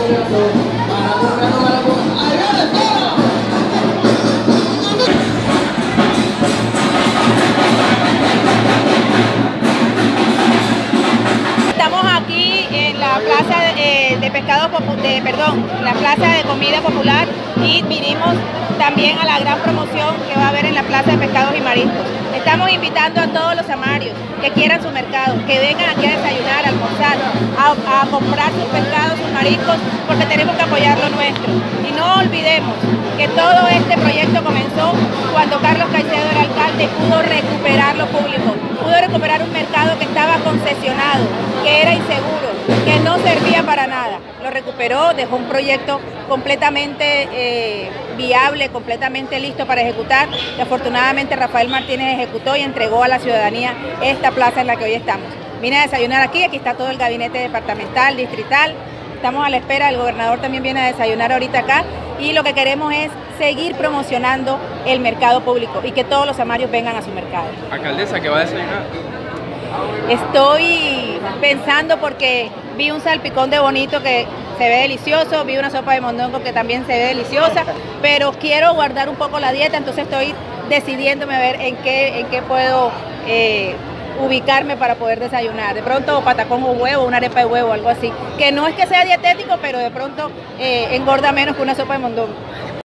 Estamos aquí en la plaza la plaza de comida popular, y vinimos también a la gran promoción que va a haber en la plaza de pescados y mariscos. Estamos invitando a todos los samarios que quieran su mercado, que vengan aquí a desayunar, a almorzar, a comprar sus pescados, sus mariscos, porque tenemos que apoyar lo nuestro. Y no olvidemos que todo este proyecto comenzó cuando Carlos Caicedo era alcalde y pudo recuperar lo público, pudo recuperar un mercado que estaba concesionado, que era inseguro, que no servía para nada. Lo recuperó, dejó un proyecto completamente viable, completamente listo para ejecutar, que afortunadamente Rafael Martínez ejecutó y entregó a la ciudadanía esta plaza en la que hoy estamos. Vine a desayunar aquí está todo el gabinete departamental, distrital, estamos a la espera, el gobernador también viene a desayunar ahorita acá, y lo que queremos es seguir promocionando el mercado público y que todos los samarios vengan a su mercado. Alcaldesa, ¿qué va a desayunar? Estoy pensando, porque vi un salpicón de bonito que se ve delicioso, vi una sopa de mondongo que también se ve deliciosa, pero quiero guardar un poco la dieta, entonces estoy decidiéndome a ver en qué puedo ubicarme para poder desayunar. De pronto patacón o huevo, una arepa de huevo, algo así, que no es que sea dietético, pero de pronto engorda menos que una sopa de mondongo.